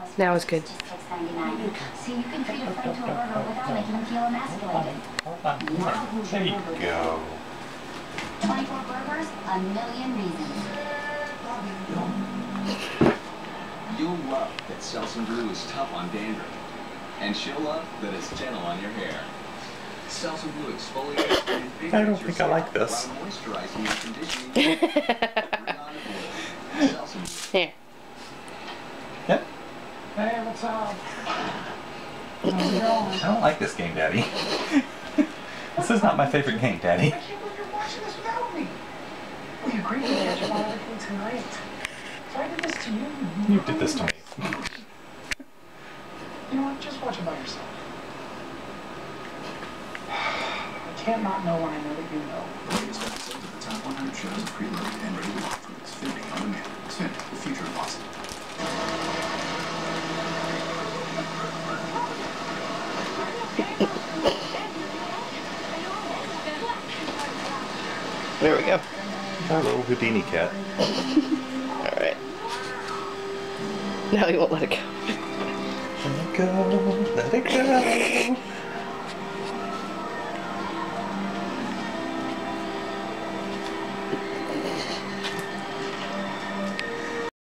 That was good. Just $6.99. So you can treat a friend to a burger without making them feel emasculated. There you go. 24 burgers, a million reasons. You'll love that Selsun Blue is tough on dandruff. And she'll love that it's gentle on your hair. Selsun Blue exfoliates and invigorates I don't think I like your this. scalp while moisturizing and conditioning. Selsun Blue. Here. Yep. Hey, what's up? I don't like this game, Daddy. This is not my favorite game, Daddy. I can't believe you're watching this without me. Well, you agreed to catch up on everything tonight. So I did this to you. You did this to me. You know what? Just watch it by yourself. I can't not know when I know that you know. The latest episodes of the top 100 shows are preloaded and ready to watch from Xfinity on demand. Xfinity, the future of awesome. There we go. Our little Houdini cat. Alright. Now he won't let it go. Let it go. Let it go.